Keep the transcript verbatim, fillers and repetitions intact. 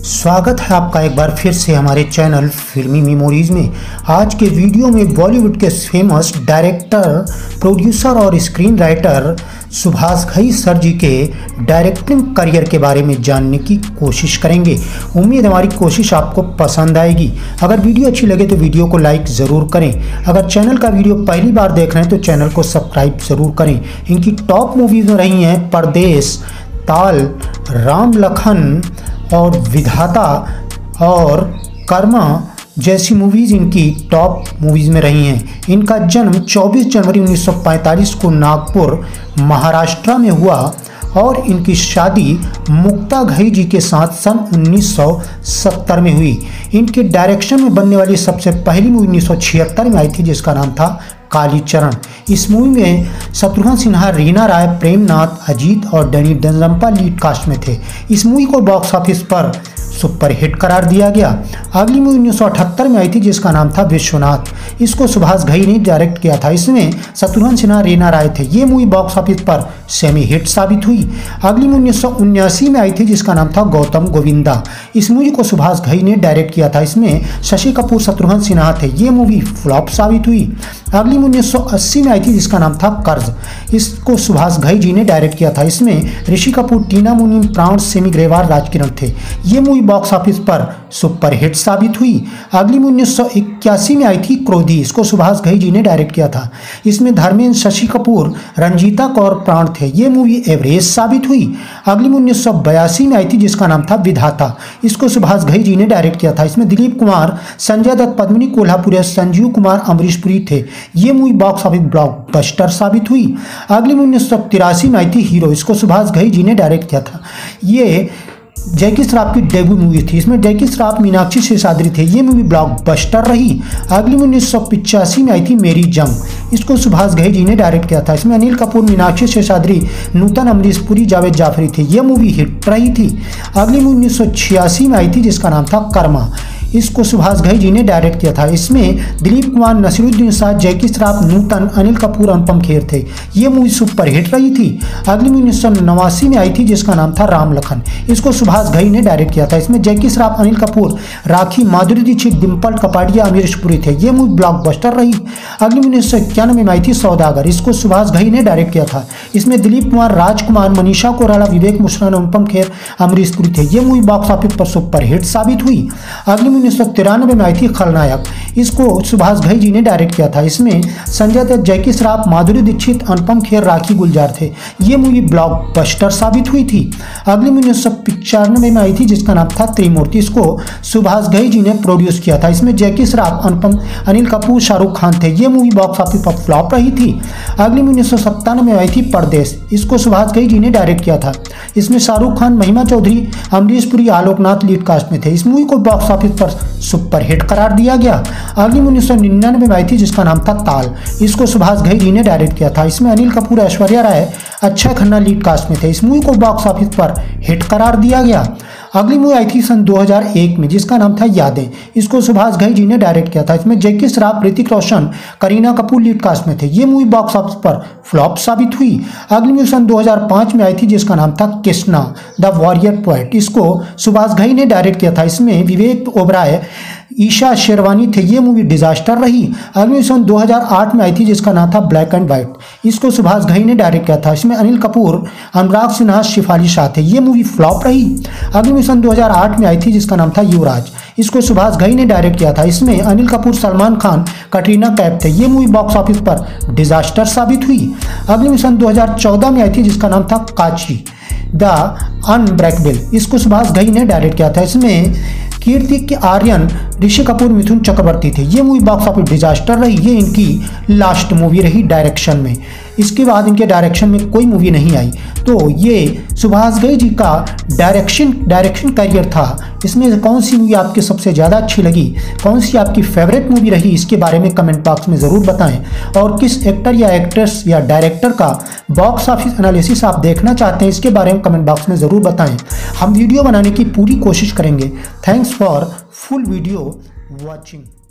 स्वागत है आपका एक बार फिर से हमारे चैनल फिल्मी मेमोरीज में। आज के वीडियो में बॉलीवुड के फेमस डायरेक्टर, प्रोड्यूसर और screen writer Subhash Ghai sir ji के डायरेक्टिंग करियर के बारे में जानने की कोशिश करेंगे। उम्मीद हमारी कोशिश आपको पसंद आएगी। अगर वीडियो अच्छी लगे तो वीडियो को लाइक ज़रूर करें। अगर चैनल का वीडियो पहली बार देख रहे हैं तो चैनल को सब्सक्राइब ज़रूर करें। इनकी टॉप मूवीज़ में रही हैं परदेश, ताल, राम लखन और विधाता और कर्मा जैसी मूवीज़ इनकी टॉप मूवीज़ में रही हैं। इनका जन्म चौबीस जनवरी उन्नीस सौ पैंतालीस को नागपुर, महाराष्ट्र में हुआ और इनकी शादी मुक्ता घई जी के साथ सन उन्नीस सौ सत्तर में हुई। इनके डायरेक्शन में बनने वाली सबसे पहली मूवी उन्नीस सौ छिहत्तर में आई थी जिसका नाम था कालीचरण। इस मूवी में शत्रुघ्न सिन्हा, रीना राय, प्रेमनाथ, अजीत और डैनी डेंजम्पा लीड कास्ट में थे। इस मूवी को बॉक्स ऑफिस पर सुपरहिट करार दिया गया। अगली मूवी उन्नीस सौ अठहत्तर में आई थी जिसका नाम था विश्वनाथ। इसको सुभाष घई ने डायरेक्ट किया था। इसमें शत्रुघ्न सिन्हा, रीना राय थे। ये मूवी बॉक्स ऑफिस पर सेमी हिट साबित हुई। अगली मूवी उन्नीस सौ उन्यासी में आई थी जिसका नाम था गौतम गोविंदा। इस मूवी को सुभाष घई ने डायरेक्ट किया था। इसमें शशि कपूर, शत्रुघ्न सिन्हा थे। ये मूवी फ्लॉप साबित हुई। अगली मूवी उन्नीस सौ अस्सी में आई थी जिसका नाम था कर्ज। इसको सुभाष घई जी ने डायरेक्ट किया था। इसमें ऋषि कपूर, टीना मुनीम, प्राण, सेमी ग्रेवाल, राजकिरण थे। ये मूवी बॉक्स ऑफिस पर सुपरहिट साबित हुई। अगली मूवी उन्नीस सौ इक्यासी में आई थी क्रोधी। इसको सुभाष घई जी ने डायरेक्ट किया था। इसमें धर्मेंद्र, शशि कपूर, रंजीता कौर, प्राण थे। ये मूवी एवरेज साबित हुई। अगली मूवी उन्नीस सौ बयासी में आई थी जिसका नाम था विधाता। इसको सुभाष घई जी ने डायरेक्ट किया था। इसमें दिलीप कुमार, संजय दत्त, पद्मिनी कोल्हापुरे, संजीव कुमार, अमरीश पुरी थे। ये मूवी बॉक्स ऑफिस ब्लॉकबस्टर साबित हुई। अगली मूवी उन्नीस सौ तिरासी में आई थी हीरो। इसको सुभाष घई जी ने डायरेक्ट किया था। ये जैकी श्रॉफ की डेब्यू मूवी थी। इसमें जैकी श्रॉफ, मीनाक्षी शेषाद्री थे। ये मूवी ब्लॉकबस्टर रही। अगली मूवी उन्नीस सौ पिचासी में आई थी मेरी जंग। इसको सुभाष घई जी ने डायरेक्ट किया था। इसमें अनिल कपूर, मीनाक्षी शेषाद्री, नूतन, अमरीश पुरी, जावेद जाफरी थे। ये मूवी हिट रही थी। अगली मूवी उन्नीस सौ छियासी में आई थी जिसका नाम था कर्मा। इसको सुभाष घई जी ने डायरेक्ट किया था। इसमें दिलीप कुमार, नसीरुद्दीन शाह, जैकी श्रॉफ, नूतन, अनिल कपूर, अनुपम खेर थे। ये मूवी सुपर हिट रही थी। अगली मूवी उन्नीस सौ नवासी में आई थी जिसका नाम था राम लखन। इसको सुभाष घई ने डायरेक्ट किया था। इसमें जैकी श्रॉफ, अनिल कपूर, राखी, माधुरी दीक्षित, डिम्पल कपाड़िया, अमरीश पुरी थे। ये मूवी ब्लॉकबस्टर रही। अगली मूवी उन्नीस सौ इक्यानवे में आई थी सौदागर। इसको सुभाष घई ने डायरेक्ट किया था। इसमें दिलीप कुमार, राजकुमार, मनीषा कोइराला, विवेक मुश्राना, अनुपम खेर, अमरीश पुरी थे। ये मूवी बॉक्स ऑफिस पर सुपर हिट साबित हुई। अगली उन्नीस सौ तिरानवे में आई थी खलनायक। इसको सुभाष घई जी ने डायरेक्ट किया था। इसमें संजय दत्त, जैकी श्रॉफ, माधुरी दीक्षित, अनुपम खेर, राखी गुलजार थे। ये मूवी ब्लॉकबस्टर साबित हुई थी। अगली मूवी उन्नीस सौ पिचानवे में आई थी जिसका नाम था त्रिमूर्ति। इसको सुभाष घई जी ने प्रोड्यूस किया था। इसमें जैकी श्रॉफ, अनुपम, अनिल कपूर, शाहरुख खान थे। ये मूवी बॉक्स ऑफिस पर फ्लॉप रही थी। अगली मूवी उन्नीस सौ सत्तानवे में आई थी परदेश। इसको सुभाष घई जी ने डायरेक्ट किया था। इसमें शाहरुख खान, महिमा चौधरी, अमरीश पुरी, आलोकनाथ लीड कास्ट में थे। इस मूवी को बॉक्स ऑफिस पर सुपर हिट करार दिया गया। अगली उन्नीस सौ निन्यानवे में आई थी जिसका नाम था ताल। इसको सुभाष घई जी ने डायरेक्ट किया था। इसमें अनिल कपूर, ऐश्वर्या राय, अक्षय खन्ना लीड कास्ट में थे। इस मूवी को बॉक्स ऑफिस पर हिट करार दिया गया। अगली मूवी आई थी सन दो हज़ार एक में जिसका नाम था यादें। इसको सुभाष घई जी ने डायरेक्ट किया था। इसमें जैकी श्रॉफ, ऋतिक रोशन, करीना कपूर लीड कास्ट में थे। ये मूवी बॉक्स ऑफिस पर फ्लॉप साबित हुई। अगली मूवी सन दो हज़ार पाँच में आई थी जिसका नाम था कृष्णा द वॉरियर पोएट। इसको सुभाष घई ने डायरेक्ट किया था। इसमें विवेक ओबराय, ईशा शेरवानी थे। ये मूवी डिजास्टर रही। अगली सन दो हज़ार आठ में आई थी जिसका नाम था ब्लैक एंड व्हाइट। इसको सुभाष घई ने डायरेक्ट किया था। इसमें अनिल कपूर, अनुराग सिन्हा, शिफाली शाह थे। ये मूवी फ्लॉप रही। अगली सन दो हज़ार आठ में आई थी जिसका नाम था युवराज। इसको सुभाष घई ने डायरेक्ट किया था। इसमें अनिल कपूर, सलमान खान, कटरीना कैफ थे। ये मूवी बॉक्स ऑफिस पर डिजास्टर साबित हुई। अगली सन दो हज़ार चौदह में आई थी जिसका नाम था काची द अनब्रेकेबल। इसको सुभाष घई ने डायरेक्ट किया था। इसमें कीर्ति आर्यन, ऋषि कपूर, मिथुन चक्रवर्ती थे। ये मूवी बॉक्स ऑफिस डिजास्टर रही। ये इनकी लास्ट मूवी रही डायरेक्शन में। इसके बाद इनके डायरेक्शन में कोई मूवी नहीं आई। तो ये सुभाष घई जी का डायरेक्शन डायरेक्शन करियर था। इसमें कौन सी मूवी आपके सबसे ज़्यादा अच्छी लगी, कौन सी आपकी फेवरेट मूवी रही, इसके बारे में कमेंट बॉक्स में ज़रूर बताएं। और किस एक्टर या एक्ट्रेस या डायरेक्टर का बॉक्स ऑफिस एनालिसिस आप देखना चाहते हैं इसके बारे में कमेंट बॉक्स में ज़रूर बताएं। हम वीडियो बनाने की पूरी कोशिश करेंगे। Thanks for full video watching.